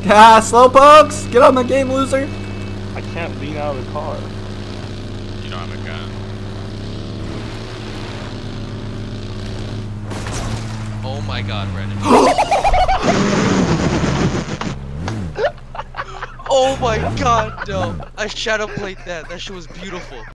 Ah, slowpokes! Get on the game, loser! I can't lean out of the car. You don't have a gun. Oh my god, Brennan. Oh my god, no. I shadow played that. That shit was beautiful.